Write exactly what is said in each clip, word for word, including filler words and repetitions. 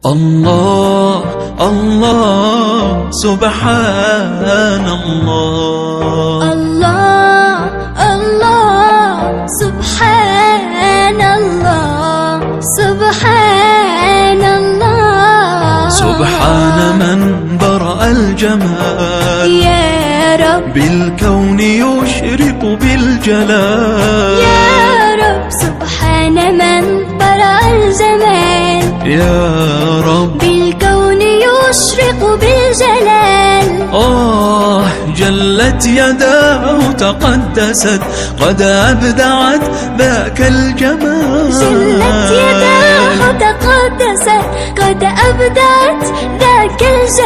الله الله سبحان الله. الله الله سبحان الله. سبحان الله. سبحان من برأ الجمال يا رب بالكون يشرق بالجلال. يا رب سبحان من برأ الجمال يا رب بالكون يشرق بالجلال. آه جلت يداه تقدست قد أبدعت ذاك الجمال. جلت يداه تقدست قد أبدعت ذاك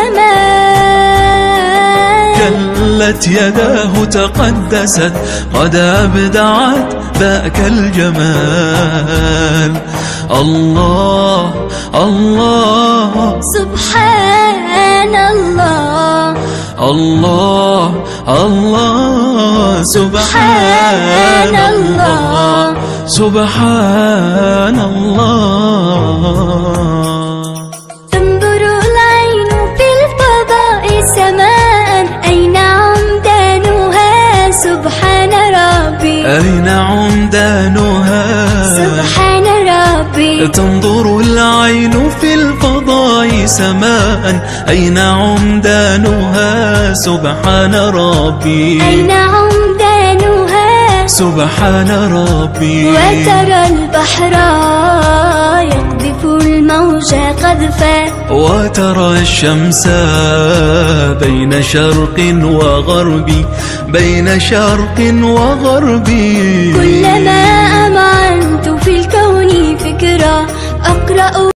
الجمال. جلت يداه تقدست قد أبدعت ذاك الجمال. الله الله سبحان الله. الله الله سبحان الله. سبحان الله. تنظر العين في الفضاء سماء أين عمدانها سبحان ربي. أين عمدانها سبحان ربي. تنظر العين في الفضاء سماء أين عمدانها سبحان ربي. أين عمدانها سبحان ربي. وترى البحر يقذف الموج قذفا. وترى الشمس بين شرق وغرب بين شرق وغرب. كلما أمعنت في الكون فكرة أقرأ